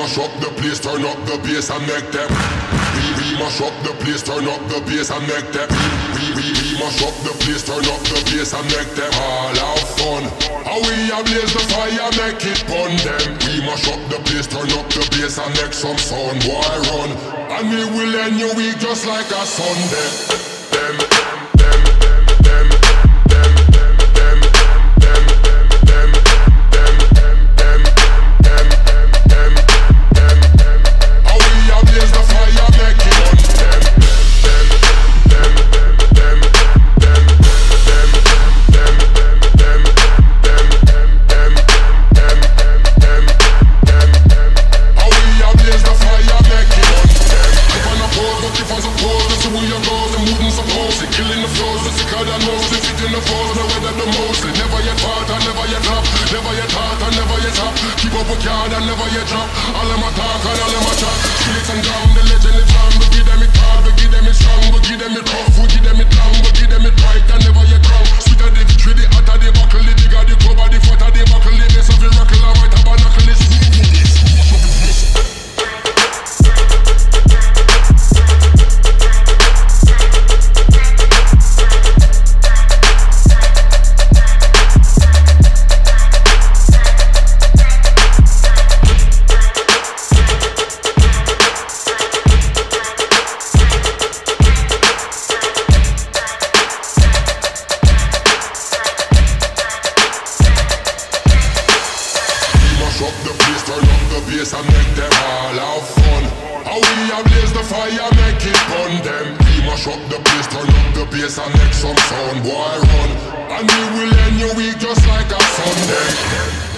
mash up the place, turn up the bass and make them. We mash up the place, turn up the bass and make them. We mash up the place, turn up the bass and make them all have fun. How we ablaze the fire, make it burn them. We mash up the place, turn up the bass and make some sound, boy run. And we will end your week just like a Sunday. Killing the flows, the sicker than most. If it in the flows, no weather the most. Never yet hard and never yet drop. Never yet hard and never yet top. Keep up with yard and never yet drop. All of my talk and all of my chat. Spirits and down, the legend lives on. We give them it hard, we give them it strong. We give them it rough, we give them it long. We give them it right and never yet wrong. Sweeter the victory, the hotter the buckle. The bigger the cover, the fatter the buckle. The base of the rockle, I might have a knuckle. It's up the place, turn up the bass and make them all have fun. How we ablaze the fire, make it burn them. We mash up the place, turn up the bass and make some sound, boy run. And we will end your week just like a Sunday.